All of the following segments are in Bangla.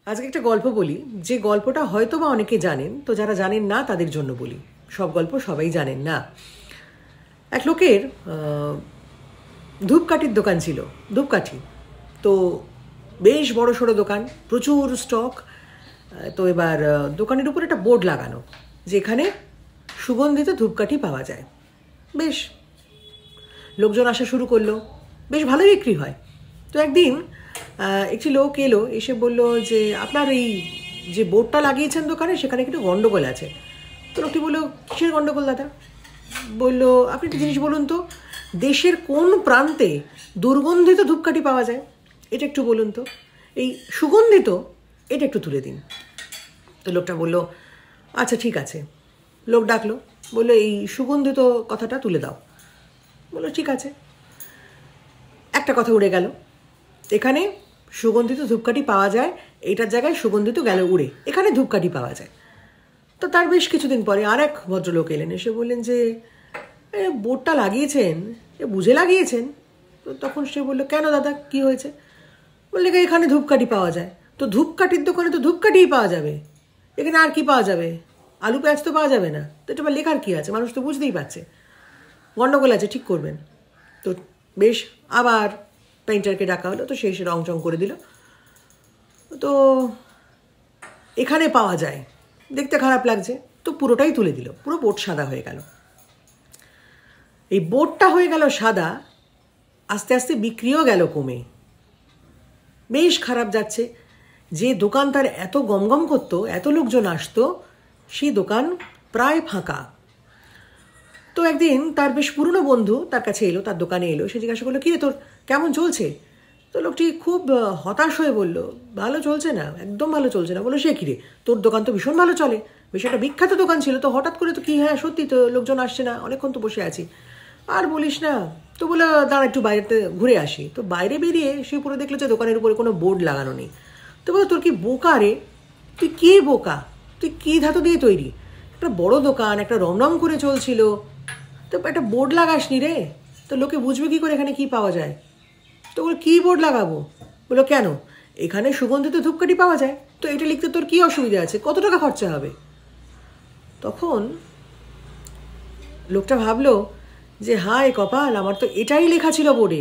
আজকে একটা গল্প বলি, যে গল্পটা হয়তো বা অনেকে জানেন, তো যারা জানেন না তাদের জন্য বলি। সব গল্প সবাই জানেন না। এক লোকের ধূপকাঠির দোকান ছিল, ধূপকাঠি। তো বেশ বড় সড়ো দোকান, প্রচুর স্টক। তো এবার দোকানের উপর একটা বোর্ড লাগানো, যেখানে সুগন্ধিত ধূপকাঠি পাওয়া যায়। বেশ লোকজন আসা শুরু করলো, বেশ ভালোই বিক্রি হয়। তো একদিন একটি লোক এলো, এসে বলল যে আপনার এই যে বোর্ডটা লাগিয়েছেন দোকানে, সেখানে একটু গন্ডগোল আছে। তো লোকটি বললো, কিসের গন্ডগোল দাদা? বললো, আপনি একটা জিনিস বলুন তো, দেশের কোন প্রান্তে দুর্গন্ধিত ধূপকাঠি পাওয়া যায় এটা একটু বলুন তো। এই সুগন্ধিত এটা একটু তুলে দিন। তো লোকটা বললো, আচ্ছা ঠিক আছে। লোক ডাকলো, বললো এই সুগন্ধিত কথাটা তুলে দাও। বললো ঠিক আছে। একটা কথা উড়ে গেল, এখানে সুগন্ধিত ধূপকাঠি পাওয়া যায়, এইটার জায়গায় সুগন্ধিত গেল উড়ে, এখানে ধূপকাঠি পাওয়া যায়। তো তার বেশ কিছুদিন পরে আর এক ভদ্রলোক এলেন, এসে বললেন যে বোর্ডটা লাগিয়েছেন, বুঝে লাগিয়েছেন? তো তখন সে বললো, কেন দাদা, কি হয়েছে? বললে, এখানে ধূপকাঠি পাওয়া যায়। তো ধূপকাঠির দোকানে তো ধূপকাঠিই পাওয়া যাবে, এখানে আর কি পাওয়া যাবে? আলু পেঁয়াজ তো পাওয়া যাবে না। তো এটা লেখার কি আছে? মানুষ তো বুঝতেই পারছে গন্ডগোল আছে, ঠিক করবেন। তো বেশ আবার পেইন্টারকে ডাকা হলো, তো সে এসে রং চং করে দিল। তো এখানে পাওয়া যায়, দেখতে খারাপ লাগছে, তো পুরোটাই তুলে দিল, পুরো বোর্ড সাদা হয়ে গেল। এই বোর্ডটা হয়ে গেল সাদা, আস্তে আস্তে বিক্রিও গেল কমে, বেশ খারাপ যাচ্ছে। যে দোকান তার এত গমগম করতো, এত লোকজন আসতো, সেই দোকান প্রায় ফাঁকা। তো একদিন তার বেশ পুরনো বন্ধু তার কাছে এলো, তার দোকানে এলো। সে জিজ্ঞাসা করলো, কিরে তোর কেমন চলছে? তো লোকটি খুব হতাশ হয়ে বলল, ভালো চলছে না, একদম ভালো চলছে না। বললো, সে কিরে, তোর দোকান তো ভীষণ ভালো চলে, বেশ একটা বিখ্যাত দোকান ছিল, তো হঠাৎ করে তো কি? হ্যাঁ সত্যি তো, লোকজন আসছে না, অনেকক্ষণ তো বসে আছি। আর বলিস না। তো বলে, দাঁড়া একটু বাইরেতে ঘুরে আসি। তো বাইরে বেরিয়ে সে পুরো দেখলো যে দোকানের উপরে কোনো বোর্ড লাগানো নেই। তো বলো, তোর কি বোকা রে, তুই কি বোকা, তুই কি ধাতু দিয়ে তৈরি? একটা বড় দোকান, একটা রমরম করে চলছিল, তো একটা বোর্ড লাগাসনি রে, তো লোকে বুঝবে কি করে এখানে কি পাওয়া যায়? তো বলো, কী বোর্ড লাগাবো? বলো, কেন, এখানে সুগন্ধিত ধূপকাঠি পাওয়া যায়, তো এটা লিখতে তোর কী অসুবিধা আছে, কত টাকা খরচা হবে? তখন লোকটা ভাবলো যে হায় কপাল, আমার তো এটাই লেখা ছিল বোর্ডে।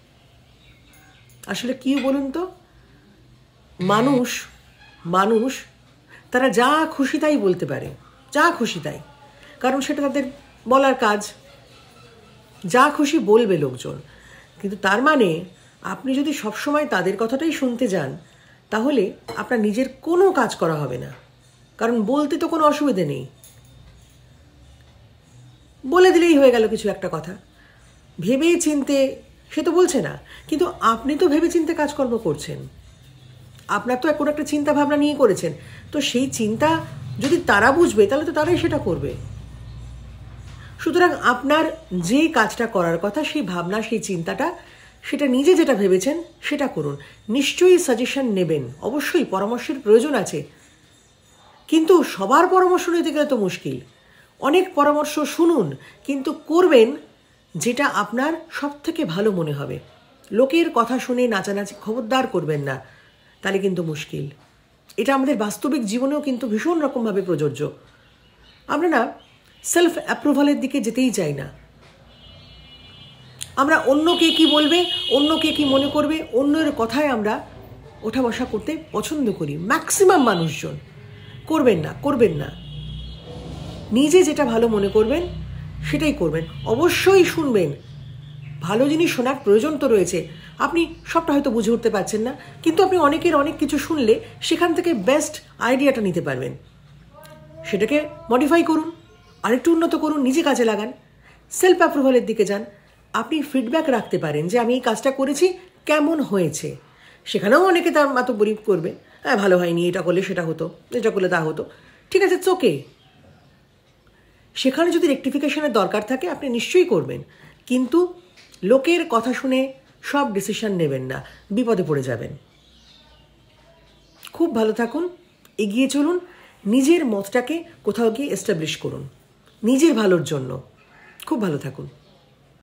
আসলে কি বলুন তো, মানুষ মানুষ তারা যা খুশি তাই বলতে পারে, যা খুশি তাই, কারণ সেটা তাদের বলার কাজ, যা খুশি বলবে লোকজন। কিন্তু তার মানে আপনি যদি সবসময় তাদের কথাটাই শুনতে যান, তাহলে আপনার নিজের কোনো কাজ করা হবে না। কারণ বলতে তো কোনো অসুবিধে নেই, বলে দিলেই হয়ে গেল কিছু একটা কথা। ভেবে চিনতে সে তো বলছে না, কিন্তু আপনি তো ভেবে চিনতে কাজকর্ম করছেন, আপনার তো কোনো একটা চিন্তা ভাবনা নিয়ে করেছেন। তো সেই চিন্তা যদি তারা বুঝবে, তাহলে তো তারাই সেটা করবে। সুতরাং আপনার যে কাজটা করার কথা, সেই ভাবনা, সেই চিন্তাটা, সেটা নিজে যেটা ভেবেছেন সেটা করুন। নিশ্চয়ই সাজেশন নেবেন, অবশ্যই পরামর্শের প্রয়োজন আছে, কিন্তু সবার পরামর্শ নিতে গেলে তো মুশকিল। অনেক পরামর্শ শুনুন, কিন্তু করবেন যেটা আপনার সব থেকে ভালো মনে হবে। লোকের কথা শুনে নাচানাচি খবরদার করবেন না, তাহলে কিন্তু মুশকিল। এটা আমাদের বাস্তবিক জীবনেও কিন্তু ভীষণ রকমভাবে প্রযোজ্য। আমরা না সেলফ অ্যাপ্রুভালের দিকে যেতেই চাই না। আমরা অন্য কে কী বলবে, অন্য কে কী মনে করবে, অন্যের কথায় আমরা ওঠা বসা করতে পছন্দ করি ম্যাক্সিমাম মানুষজন। করবেন না, করবেন না। নিজে যেটা ভালো মনে করবেন সেটাই করবেন। অবশ্যই শুনবেন, ভালো জিনিস শোনার প্রয়োজন তো রয়েছে। আপনি সবটা হয়তো বুঝে উঠতে পারছেন না, কিন্তু আপনি অনেকের অনেক কিছু শুনলে সেখান থেকে বেস্ট আইডিয়াটা নিতে পারবেন। সেটাকে মডিফাই করুন, আরেকটু উন্নত করুন, নিজে কাজে লাগান, সেলফ অ্যাপ্রুভালের দিকে যান। আপনি ফিডব্যাক রাখতে পারেন যে আমি এই কাজটা করেছি, কেমন হয়েছে। সেখানেও অনেকে তার মাতব্বরি করবে, হ্যাঁ ভালো হয়নি, এটা করলে সেটা হতো, এটা করলে তা হতো, ঠিক আছে, ইটস ওকে। সেখানে যদি রেকটিফিকেশনের দরকার থাকে আপনি নিশ্চয়ই করবেন, কিন্তু লোকের কথা শুনে সব ডিসিশন নেবেন না, বিপদে পড়ে যাবেন। খুব ভালো থাকুন, এগিয়ে চলুন, নিজের মতটাকে কোথাও গিয়ে এস্টাবলিশ করুন নিজের ভালোর জন্য। খুব ভালো থাকুন।